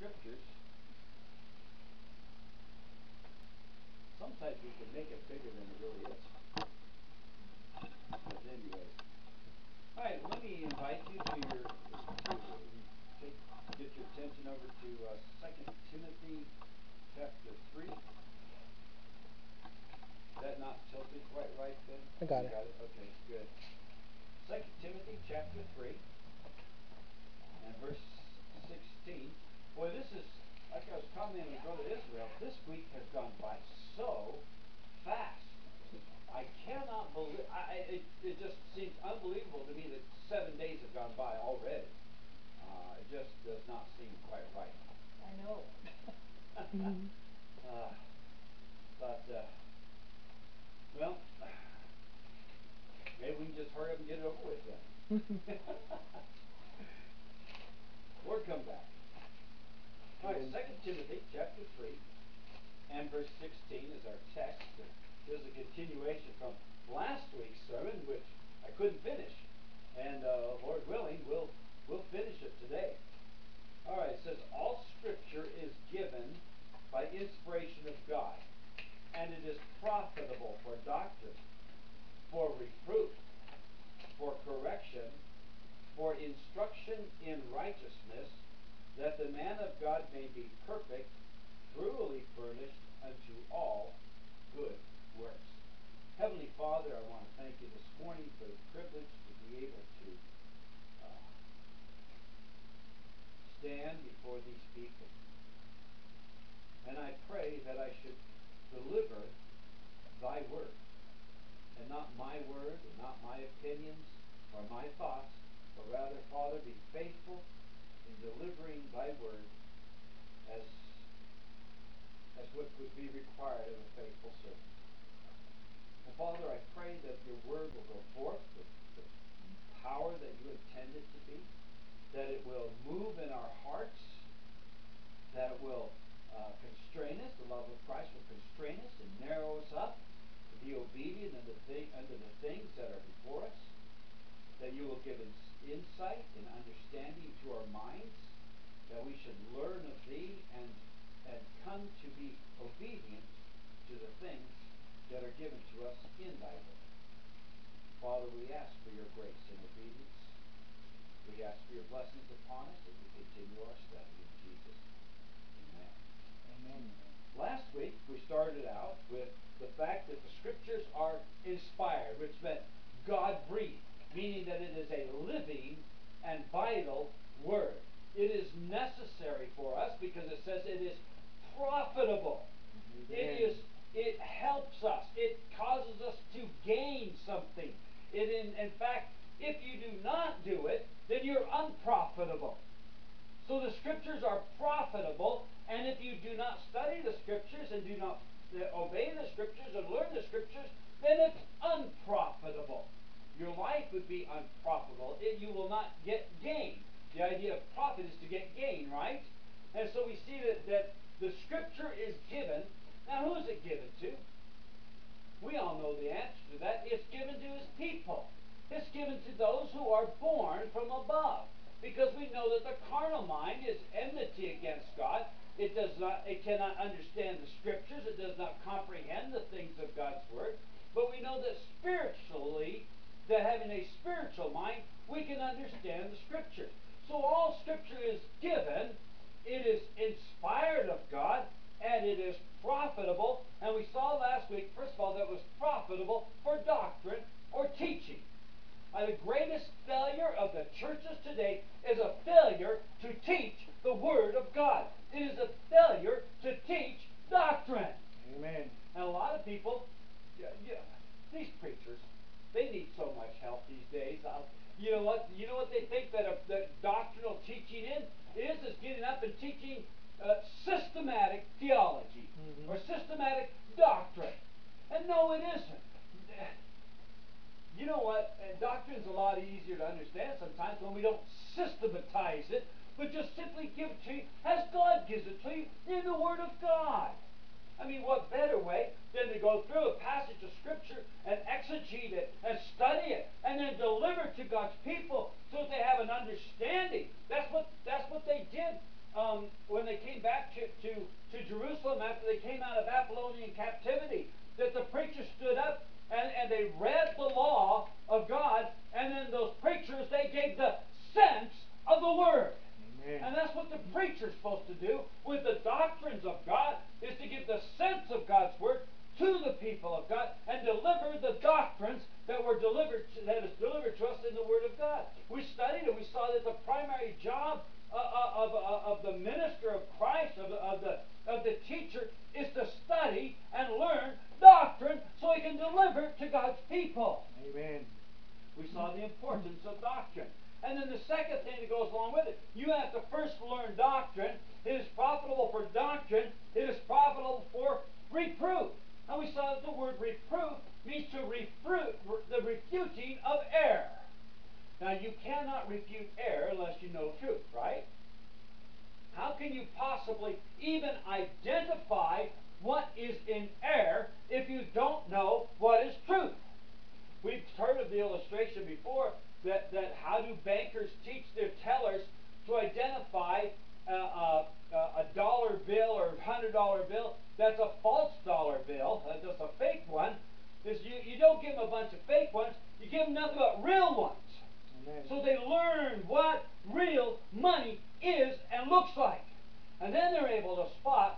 Scriptures, sometimes we can make it bigger than it really is. But anyway. Alright, let me invite you to get your attention over to 2 Timothy chapter 3. Is that not tilted quite right then? I got it. Okay, good. 2 Timothy chapter 3 and verse 16. Boy, this is, like I was commenting with Brother Israel, this week has gone by so fast. I cannot believe, it just seems unbelievable to me that 7 days have gone by already. It just does not seem quite right. I know. Well, maybe we can just hurry up and get it over with then. Lord, come back. All right, 2 Timothy chapter 3 and verse 16 is our text. This is a continuation from last week's sermon, which I couldn't finish. And Lord willing, we'll finish it today. All right, it says, all Scripture is given by inspiration of God, and it is profitable for doctrine, for reproof, for correction, for instruction in righteousness, that the man of God may be perfect, thoroughly furnished unto all good works. Heavenly Father, I want to thank you this morning for the privilege to be able to stand before these people. And I pray that I should deliver thy word, and not my word, and not my opinions, or my thoughts, but rather, Father, be faithful in delivering thy word as what would be required of a faithful servant. And Father, I pray that your word will go forth with the power that you intend it to be, that it will move in our hearts, that it will constrain us, the love of Christ will constrain us and narrow us up to be obedient unto the things that are before us, that you will give us insight and understanding to our minds, that we should learn of thee and come to be obedient to the things that are given to us in thy word. Father, we ask for your grace and obedience. We ask for your blessings upon us as we continue our study in Jesus. Amen. Amen. Last week we started out with the fact that the Scriptures are inspired, which meant God-breathed, meaning that it is a living and vital word. It is necessary for us because it says it is profitable. It helps us. It causes us to gain something. In fact, if you do not do it, then you're unprofitable. So the Scriptures are profitable, and if you do not study the Scriptures and do not obey the Scriptures and learn the Scriptures, then it's unprofitable. Your life would be unprofitable. You will not get gain. The idea of profit is to get gain, right? And so we see that the Scripture is given. Now, who is it given to? We all know the answer to that. It's given to his people. It's given to those who are born from above. Because we know that the carnal mind is enmity against God. It cannot understand the Scriptures. It does not comprehend the things of God's Word. But we know that spiritually, that having a spiritual mind, we can understand the Scriptures. So all Scripture is given. It is inspired of God, and it is profitable. And we saw last week, first of all, that it was profitable for doctrine or teaching. The greatest failure of the churches today is a failure to teach the Word of God. It is a failure to teach doctrine. Amen. And a lot of people, these preachers, they need so much help these days. You know what they think that doctrinal teaching is getting up and teaching systematic theology or systematic doctrine. And no, it isn't. You know what? Doctrine is a lot easier to understand sometimes when we don't systematize it, but just simply give it to you as God gives it to you in the Word of God. I mean, what better way than to go through a passage of Scripture and exegete it and study it and then deliver it to God's people so that they have an understanding. That's what they did when they came back to Jerusalem after they came out of Babylonian captivity, that the preachers stood up and they read the law of God, and then those preachers, they gave the sense of the Word. Amen. And that's what the preacher's supposed to do with the doctrines of God, is to give the sense of God's Word to the people of God and deliver the doctrines that is delivered to us in the Word of God. We studied and we saw that the primary job of the minister of Christ, of the teacher, is to study and learn doctrine so he can deliver it to God's people. Amen. We saw the importance of doctrine. And then the second thing that goes along with it, you have to first learn doctrine. It is profitable for doctrine. It is profitable for reproof. And we saw that the word reproof means to refute, the refuting of error. Now, you cannot refute error unless you know truth, right? How can you possibly even identify what is in error if you don't know what is truth? We've heard of the illustration before that how do bankers teach their tellers to identify a dollar bill or $100 bill that's a false dollar bill, that's a fake one, is you don't give them a bunch of fake ones, you give them nothing but real ones. Amen. So they learn what real money is and looks like. And then they're able to spot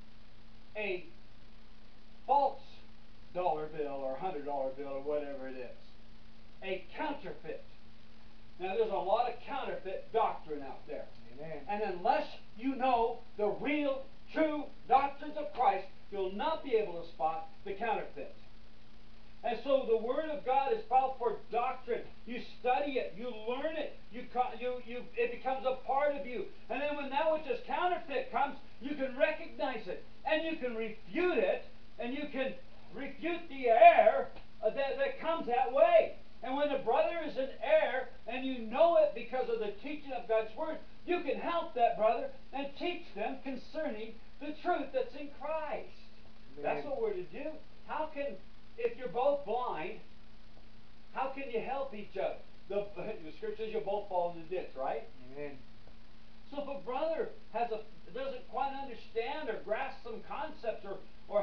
a false dollar bill or $100 bill or whatever it is. A counterfeit. Now there's a lot of counterfeit doctrine out there. Amen. And unless you know the real, true doctrines of Christ, you'll not be able to spot the counterfeit. And so the Word of God is powerful for doctrine. You study it, you learn it, it becomes a part of you. And then when that which is counterfeit comes, you can recognize it, and you can refute it, and you can refute the error that comes that way. And when a brother is in error, and you know it because of the teaching of God's Word, you can help that brother and teach them concerning the truth that's in Christ. Amen. That's what we're to do. How can, if you're both blind, how can you help each other? The Scripture says you'll both fall in the ditch, right? Amen. So if a brother doesn't quite understand or grasp some concepts, or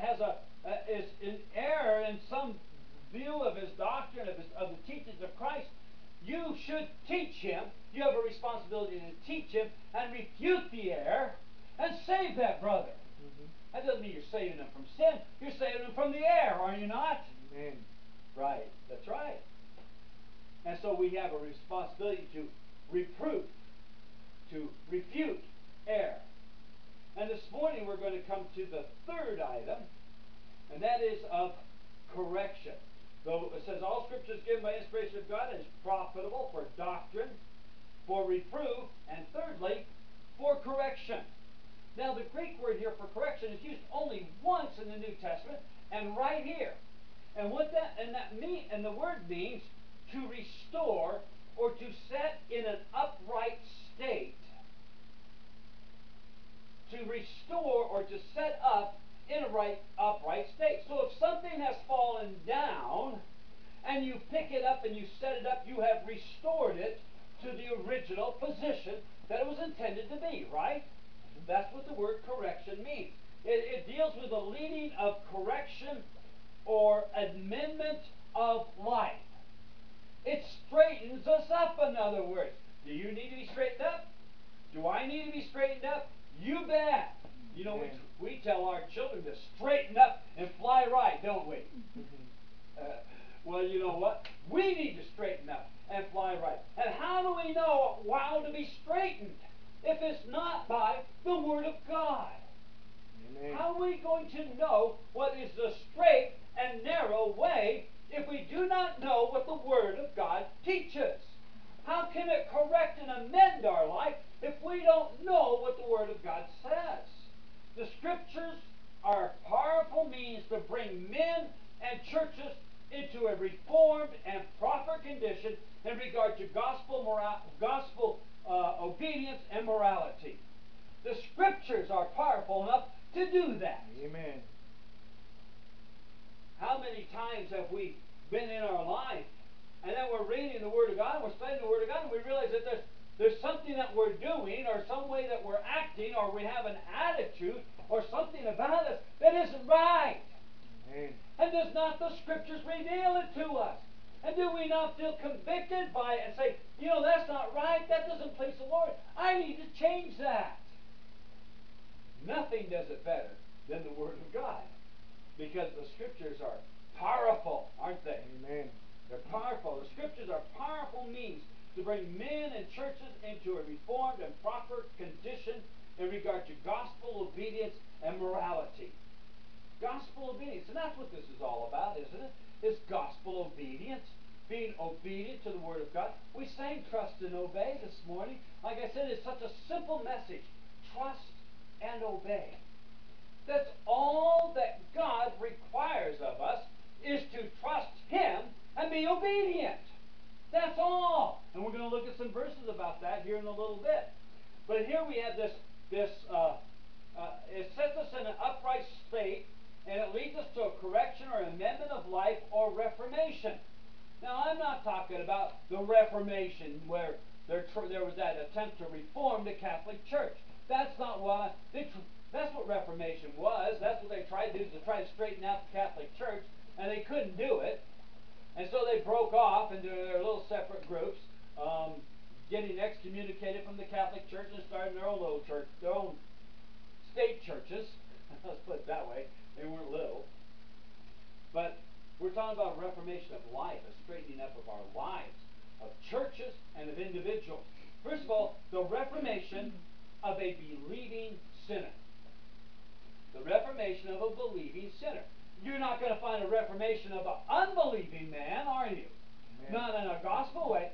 is in error in some view of his doctrine, of the teachings of Christ, you should teach him. You have a responsibility to teach him and refute the error and save that brother. Mm-hmm. That doesn't mean you're saving him from sin. You're saving him from the error, are you not? Amen. Right. That's right. And so we have a responsibility to reproof, to refute error. And this morning we're going to come to the third item, and that is of correction. Though it says all Scripture is given by inspiration of God and is profitable for doctrine, for reproof, and thirdly, for correction. Now the Greek word here for correction is used only once in the New Testament, and right here. And the word means to restore or to set in an upright state. To restore or to set up in a upright state. So if something has fallen down and you pick it up and you set it up, you have restored it to the original position that it was intended to be, right? That's what the word correction means. It deals with the leading of correction or amendment of life. It straightens us up, in other words. Do you need to be straightened up? Do I need to be straightened up? You bet. You know, we tell our children to straighten up and fly right, don't we? Well, you know what? We need to straighten up and fly right. And how do we know how to be straightened if it's not by the Word of God? Amen. How are we going to know what is the straight and narrow way if we do not know what the Word of God teaches? How can it correct and amend our life if we don't know what the Word of God says? The Scriptures are powerful means to bring men and churches into a reformed and proper condition in regard to gospel obedience and morality. The Scriptures are powerful enough to do that. Amen. How many times have we been in our life, and then we're reading the Word of God, we're studying the Word of God, and we realize that there's There's something that we're doing, or some way that we're acting, or we have an attitude, or something about us that isn't right. Amen. And does not the Scriptures reveal it to us? And do we not feel convicted by it and say, that's not right, that doesn't please the Lord, I need to change that? Nothing does it better than the Word of God, because the Scriptures are powerful, aren't they? Amen. They're powerful. The Scriptures are powerful means to bring men and churches into a reformed and proper condition in regard to gospel obedience and morality. Gospel obedience. And that's what this is all about, isn't it? It's gospel obedience. Being obedient to the Word of God. We sang Trust and Obey this morning. Like I said, it's such a simple message. Trust and obey. That's all that God requires of us, is to trust Him and be obedient. That's all. And we're going to look at some verses about that here in a little bit. But here we have this it sets us in an upright state, and it leads us to a correction or amendment of life or reformation. Now, I'm not talking about the Reformation where there was that attempt to reform the Catholic Church. That's not what that's what Reformation was. That's what they tried to do, is to try to straighten out the Catholic Church, and they couldn't do it. And so they broke off into their little separate groups, getting excommunicated from the Catholic Church and starting their own little church, their own state churches. Let's put it that way. They weren't little. But we're talking about a reformation of life, a straightening up of our lives, of churches and of individuals. First of all, the reformation of a believing sinner. The reformation of a believing sinner. You're not going to find a reformation of an unbelieving man, are you? Amen. Not in a gospel way.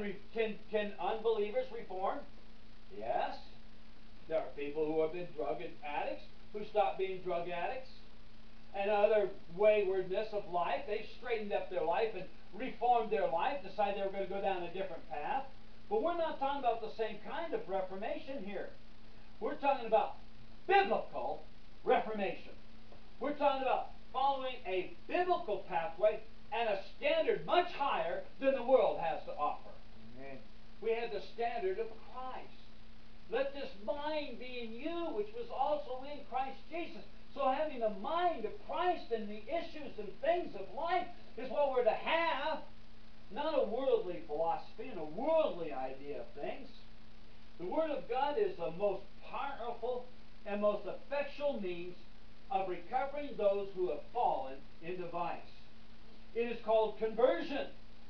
Can unbelievers reform? Yes. There are people who have been drug addicts who stop being drug addicts. And other waywardness of life, they straightened up their life and reformed their life, decided they were going to go down a different path. But we're not talking about the same kind of reformation here. We're talking about biblical reformation. We're talking about following a biblical pathway and a standard much higher than the world has to offer. Amen. We have the standard of Christ. Let this mind be in you, which was also in Christ Jesus. So having the mind of Christ and the issues and things of life is what we're to have, not a worldly philosophy and a worldly idea of things. The Word of God is the most powerful and most effectual means of recovering those who have fallen into vice. It is called conversion.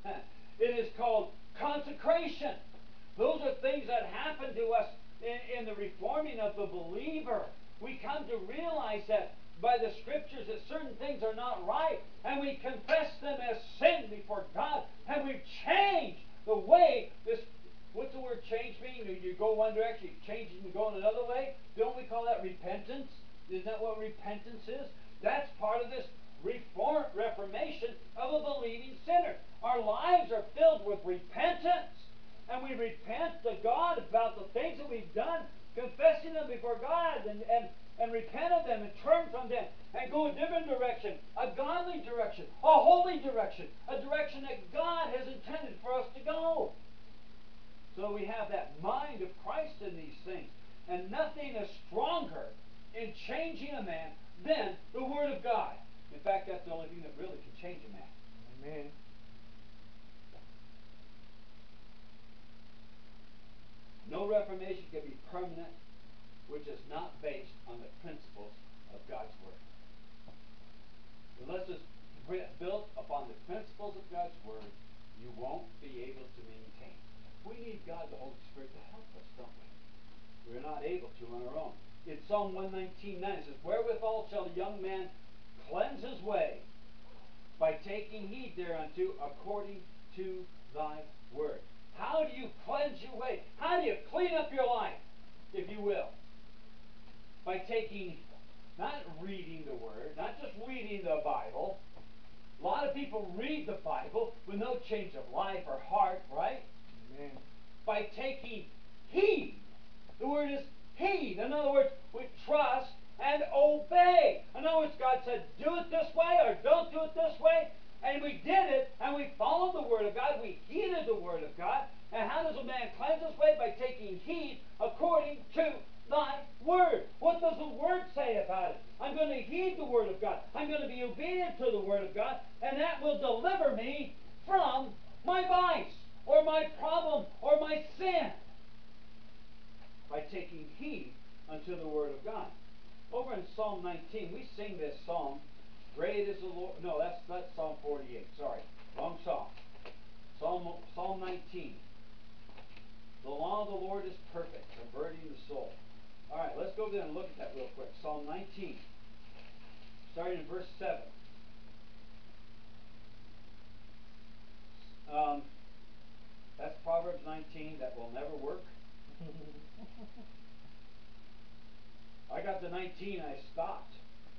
It is called consecration. Those are things that happen to us in the reforming of the believer. We come to realize that by the Scriptures that certain things are not right, and we confess them as sin before God, and we've changed the way this. What's the word change mean? You go one direction, you change and you go in another way. Don't we call that repentance? Isn't that what repentance is? That's part of this reformation of a believing sinner. Our lives are filled with repentance, and we repent to God about the things that we've done, confessing them before God, and repent of them and turn from them and go a different direction, a godly direction, a holy direction, a direction that God has intended for us to go. So we have that mind of Christ in these things. And nothing is stronger in changing a man than the Word of God. In fact, that's the only thing that really can change a man. Amen. No reformation can be permanent which is not based on the principles of God's Word. Unless it's built upon the principles of God's Word, you won't be able to maintain. We need God, the Holy Spirit, to help us, don't we? We're not able to on our own. In Psalm 119:9 it says, "Wherewithal shall a young man cleanse his way? By taking heed thereunto according to thy word." How do you cleanse your way? How do you clean up your life, if you will? By taking, not reading the Word, not just reading the Bible. A lot of people read the Bible with no change of life or heart, right? Amen. By taking heed. The word is heed. In other words, we trust and obey. In other words, God said, do it this way or don't do it this way. And we did it, and we followed the Word of God. We heeded the Word of God. And how does a man cleanse his way? By taking heed according to thy word. What does the word say about it? I'm going to heed the word of God. I'm going to be obedient to the word of God, and that will deliver me from my vice, or my problem, or my sin. By taking heed unto the word of God. Over in Psalm 19, we sing this song. Great is the Lord. No, that's Psalm 48. Sorry. Wrong psalm. Psalm 19. The law of the Lord is perfect, converting the soul. All right, let's go there and look at that real quick. Psalm 19, starting in verse 7. That's Proverbs 19. That will never work. I got to 19, I stopped.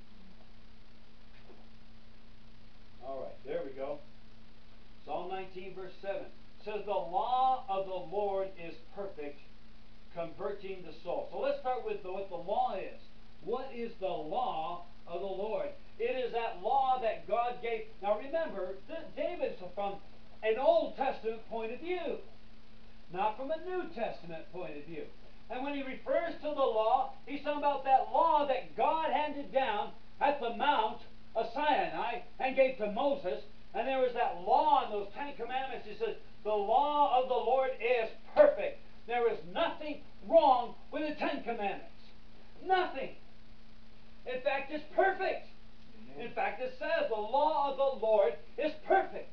All right, there we go. Psalm 19, verse 7 says, the law of the Lord is perfect, converting the soul. So let's start with what the law is. What is the law of the Lord? It is that law that God gave. Now remember, David's from an Old Testament point of view, not from a New Testament point of view. And when he refers to the law, he's talking about that law that God handed down at the Mount of Sinai and gave to Moses. And there was that law in those 10 Commandments. He says, the law of the Lord is perfect. There is nothing wrong with the 10 Commandments. Nothing. In fact, it's perfect. In fact, it says the law of the Lord is perfect.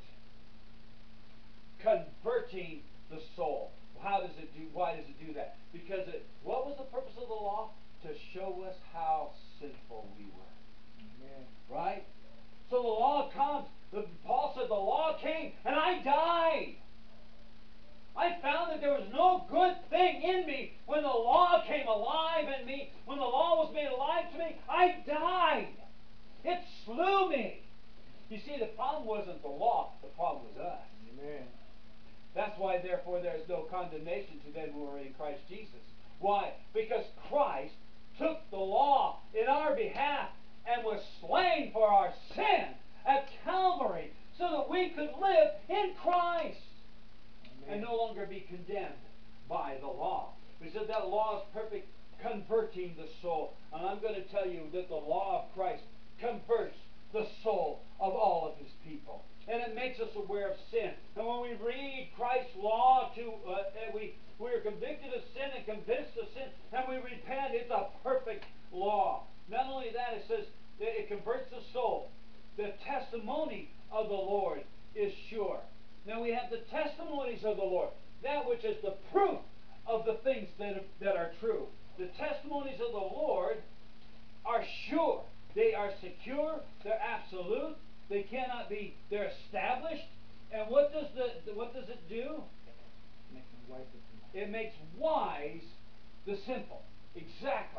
Converting the soul. How does it do? Why does it do that? Because what was the purpose of the law? To show us how sinful we were. Amen. Right? So the law comes. Paul said the law came and I died. I found that there was no good thing in me when the law came alive in me. When the law was made alive to me, I died. It slew me. You see, the problem wasn't the law. The problem was us. Amen. That's why, therefore, there is no condemnation to them who are in Christ Jesus. Why? Because Christ took the law in our behalf and was slain for our sin at Calvary so that we could live in Christ. Amen. And no longer be condemned by the law. We said that law is perfect, converting the soul. And I'm going to tell you that the law of Christ converts the soul of all of his people. And it makes us aware of sin. And when we read Christ's law, we're convicted of sin and convinced of sin, and we repent. It's a perfect law. Not only that, it says that it converts the soul. The testimony of the Lord is sure. Now we have the testimonies of the Lord, that which is the proof of the things that are true. The testimonies of the Lord are sure. They are secure. They're absolute. They cannot be. They're established. And what does it do? It makes wise the simple. Exactly.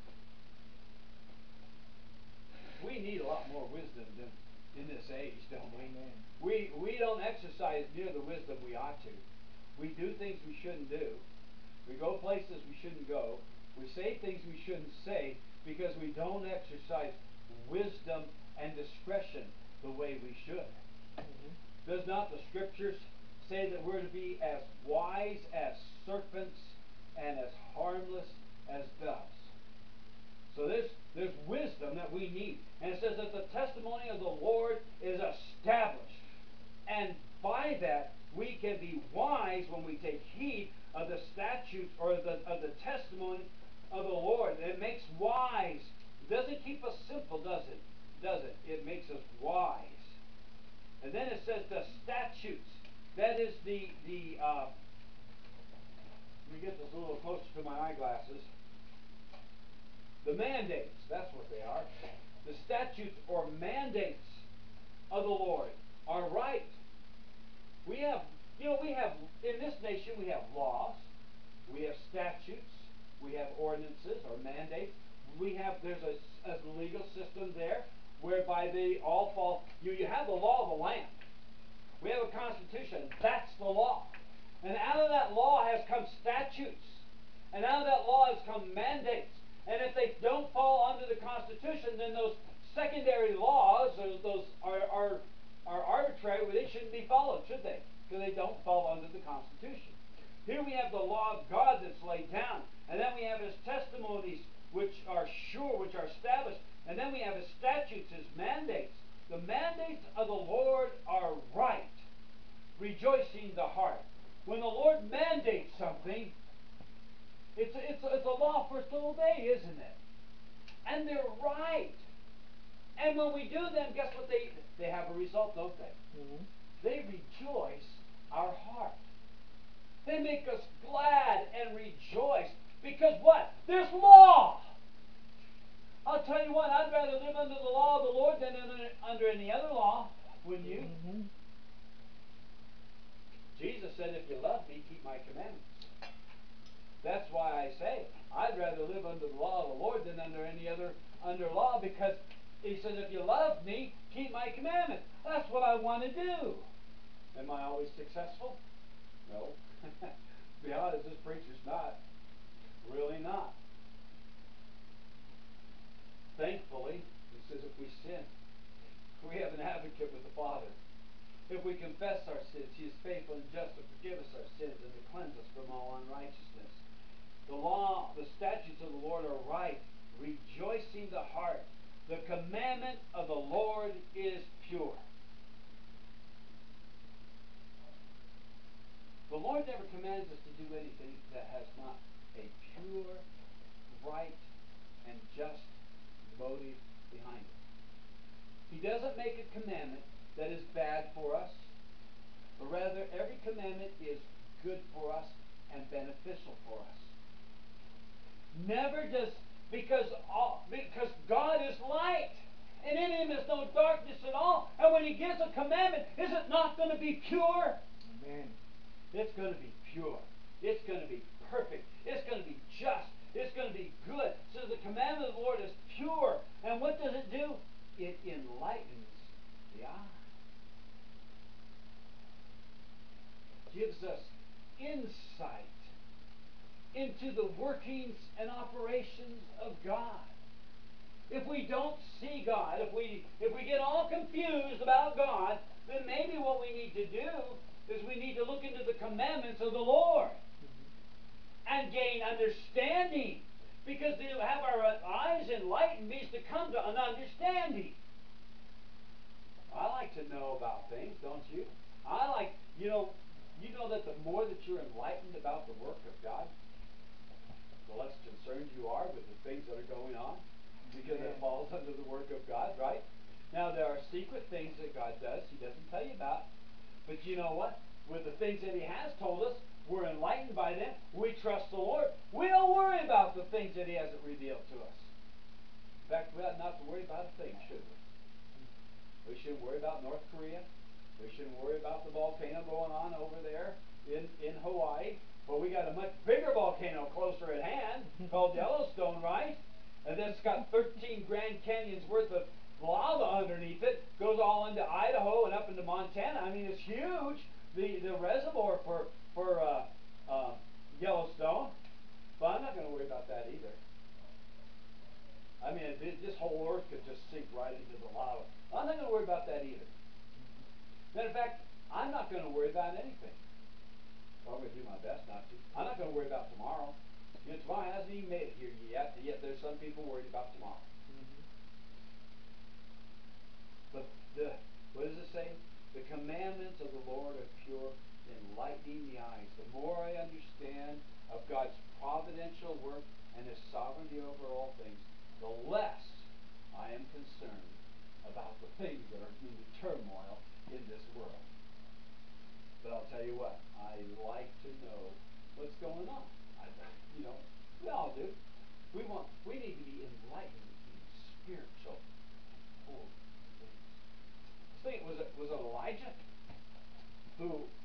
We need a lot more wisdom in this age, don't we? Amen. We don't exercise near the wisdom we ought to. We do things we shouldn't do. We go places we shouldn't go. We say things we shouldn't say because we don't exercise wisdom and discretion the way we should. Mm-hmm. Does not the Scriptures say that we're to be as wise as serpents and as harmless as doves? So there's wisdom that we need. And it says that the testimony of the Lord is established. And by that, we can be wise when we take heed of the statutes or of the testimony of the Lord. It makes wise. It doesn't keep us simple, does it? It makes us wise. And then it says the statutes. That is let me get this a little closer to my eyeglasses. The mandates, that's what they are. The statutes or mandates of the Lord are right. We have, in this nation, we have laws, we have statutes, we have ordinances or mandates. There's a legal system there whereby they all fall. You have the law of the land. We have a constitution. That's the law. And out of that law has come statutes. And out of that law has come mandates. And if they don't fall under the Constitution, then those secondary laws, those are arbitrary. Well, they shouldn't be followed, should they? Because they don't fall under the Constitution. Here we have the law of God that's laid down. And then we have his testimonies, which are sure, which are established. And then we have his statutes, his mandates. The mandates of the Lord are right, rejoicing the heart. When the Lord mandates something, it's a law for us to obey, isn't it? And they're right. And when we do them, guess what they have a result, don't they? Mm-hmm. They rejoice our heart. They make us glad and rejoice. Because what? There's law. I'll tell you what, I'd rather live under the law of the Lord than under any other law. Wouldn't you? Mm-hmm. Jesus said, if you love me, keep my commandments. That's why I say, I'd rather live under the law of the Lord than under any other law, because he says, if you love me, keep my commandments. That's what I want to do. Am I always successful? No. To be honest, this preacher's not. Really not. Thankfully, it says if we sin, we have an advocate with the Father. If we confess our sins, he is faithful and just to forgive us our sins and to cleanse us from all unrighteousness. The law, the statutes of the Lord are right, rejoicing the heart. The commandment of the Lord is pure. The Lord never commands us to do anything that has not a pure, right, and just motive behind it. He doesn't make a commandment that is bad for us, but rather every commandment is good for us and beneficial for us. Never does, because God is light, and in him is no darkness at all. And when he gives a commandment, is it not going to be pure? Amen. It's going to be pure. It's going to be perfect. It's going to be just. It's going to be good. So the commandment of the Lord is pure. And what does it do? It enlightens the eye. Gives us insight into the workings and operations of God. If we don't see God, if we get all confused about God, then maybe what we need to do is we need to look into the commandments of the Lord and gain understanding, because to have our eyes enlightened means to come to an understanding. I like to know about things, don't you? I like, you know that the more that you're enlightened about the work of God, the less concerned you are with the things that are going on, because it falls under the work of God, right? Now, there are secret things that God does he doesn't tell you about, but you know what? With the things that he has told us, we're enlightened by them. We trust the Lord. We don't worry about the things that he hasn't revealed to us. In fact, we ought not to worry about a thing, should we? We shouldn't worry about North Korea. We shouldn't worry about the volcano going on over there in Hawaii. But we got a much bigger volcano closer at hand called Yellowstone, right? And then it's got 13 Grand Canyons worth of lava underneath it. Goes all into Idaho and up into Montana. I mean, it's huge. The reservoir for Yellowstone. But I'm not going to worry about that either. I mean, this whole earth could just sink right into the lava. I'm not going to worry about that either. Matter of fact, I'm not going to worry about anything. Well, I'm going to do my best not to. I'm not going to worry about tomorrow. You know, tomorrow hasn't even made it here yet. Yet there's some people worried about tomorrow. Mm-hmm. But what does it say? The commandments of the Lord are pure, enlightening the eyes. The more I understand of God's providential work and his sovereignty over all things, the less I am concerned about the things that are in the turmoil in this world. But I'll tell you what, I like to know what's going on. We all do. We need to be enlightened in spiritual things. I think was it Elijah who